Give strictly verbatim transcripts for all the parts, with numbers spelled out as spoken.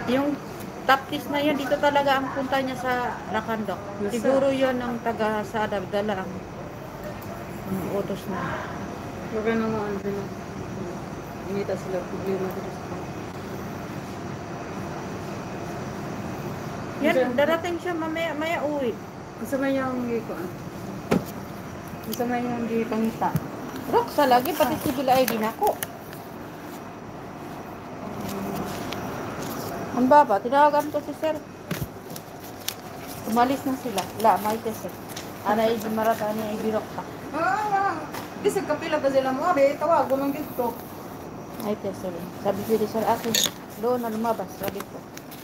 Yung taptis na yan, dito talaga ang punta niya sa Lakandok. Siguro yun ang taga sa dala ang ang utos na. Huwag na mo ano na. Inita sila problema dito. Yan, darating siya mamaya, maya uwi. Gusto mo yung gikuan? Gusto mo yung gipangita? Roxa lagi, pati si Bila ay din ako. Ang baba, tinawagan ko si sir. Umalis na sila. La, may tese. Ana, ay marata niya, ay birok pa. Ah, kasi kapila ba sila mo? Abi, tawag ko ng dito. Ay tese rin. Sabi ko di sir, akin, doon na lumabas. Sabi ko.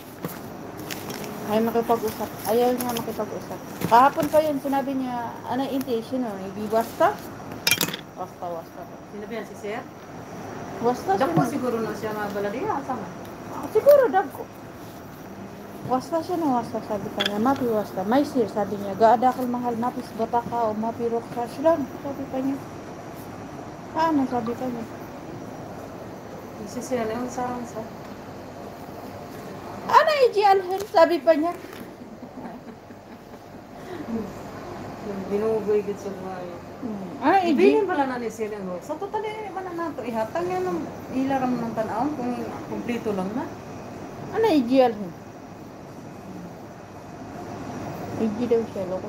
Ayaw makipag-usap. Ayaw niya makipag-usap. Kahapon pa yun, sinabi niya, ano inti, sino? Ibi wasta? Wasta, wasta. Sinabi yan si Sir? Wasta siya. Dako siguro na siya mabaladiya. Sama? Ah, siguro, dagko. Wasta siya na wasta, sabi ka niya. Mapi wasta. May sir, sabi niya. Gaadakal mahal, mapis bata ka o mapi roksa. Silang, sabi ka niya. Ano, sabi ka niya. Si Sir, yung sarang sa... Ano, iji alhen, sabi pa niya. Yung binugoy git sa buhay. Hmm. Ano, iji? Ibigin pala na ni Sir yung sa total eh, man na ito ihatang yan ng ilaram ng tanawang kung kumplito lang na. Ano, iji alhen? Iji daw siya, loko.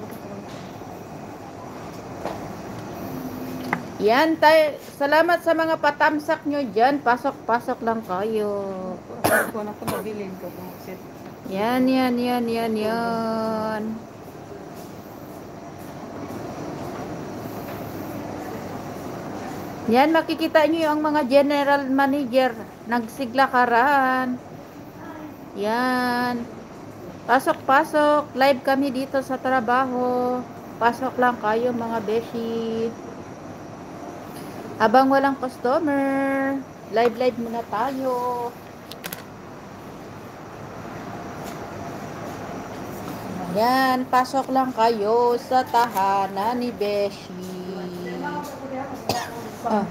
Yan tayo. Salamat sa mga patamsak nyo dyan. Pasok-pasok lang kayo. Kung ako mabilin ko kung sit. Yan, yan, yan, yan, yan. Yan, makikita nyo yung mga general manager. Nagsiglakaran. Yan. Pasok-pasok. Live kami dito sa trabaho. Pasok lang kayo mga beshi. Habang walang customer, live-live muna tayo. Yan, pasok lang kayo sa tahanan ni Beshi. Ah.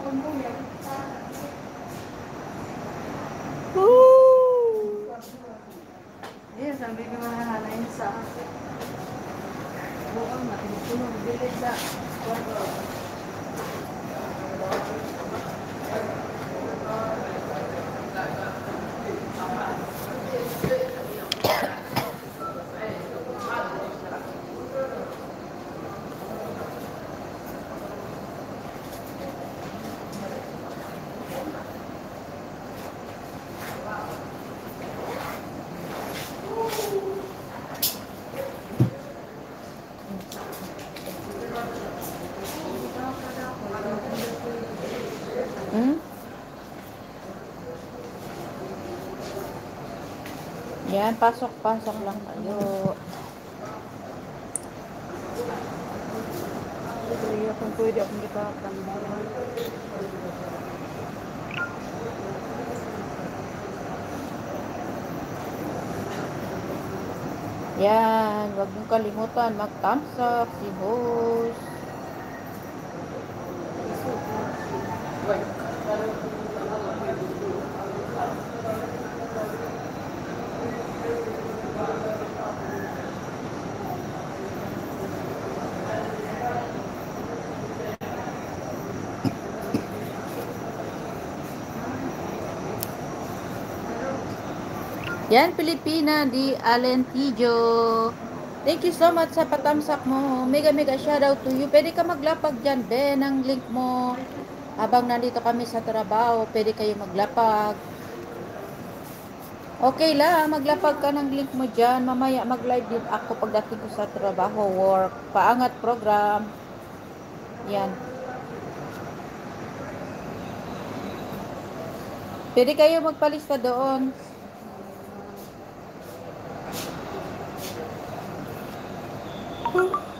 Woo! Yes, ang bigyan mo na hanayin sa buong matinutulong bilis sa Hmm? Yan, pasok-pasok lang kayo. Kaya kung pwede akong itakan. Yan, huwag niyong kalimutan mag-thumbs up si host. Yan, Pilipina di Alentijo. Thank you so much sa patamsak mo. Mega mega shoutout to you. Pwede ka maglapag dyan, Ben, ang link mo. Habang nandito kami sa trabaho, pwede kayo maglapag. Okay lang, maglapag ka ng link mo dyan. Mamaya mag-live din ako pagdating ko sa trabaho, work. Paangat program. Yan. Pwede kayo magpalista doon. Huh?